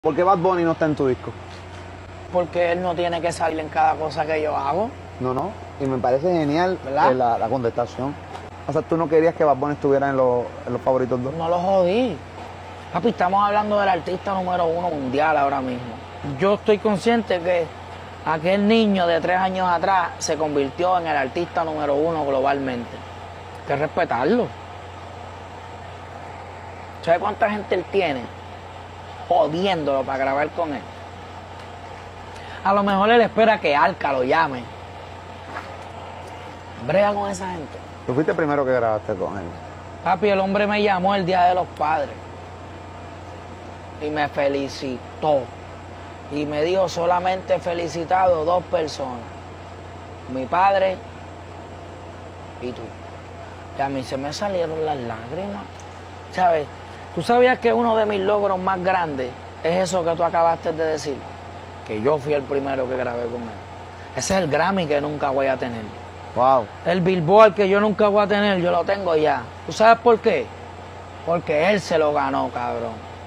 ¿Por qué Bad Bunny no está en tu disco? Porque él no tiene que salir en cada cosa que yo hago. No. Y me parece genial la contestación. O sea, tú no querías que Bad Bunny estuviera en los favoritos 2. No lo jodí. Papi, estamos hablando del artista número 1 mundial ahora mismo. Yo estoy consciente que aquel niño de 3 años atrás se convirtió en el artista número 1 globalmente. Hay que respetarlo. ¿Sabe cuánta gente él tiene jodiéndolo para grabar con él? A lo mejor él espera que Arca lo llame. Brega con esa gente. Tú fuiste el primero que grabaste con él. Papi, el hombre me llamó el Día de los Padres y me felicitó. Y me dijo, solamente he felicitado 2 personas. Mi padre y tú. Y a mí se me salieron las lágrimas. ¿Sabes? ¿Tú sabías que uno de mis logros más grandes es eso que tú acabaste de decir? Que yo fui el primero que grabé con él. Ese es el Grammy que nunca voy a tener. Wow. El Billboard que yo nunca voy a tener, yo lo tengo ya. ¿Tú sabes por qué? Porque él se lo ganó, cabrón.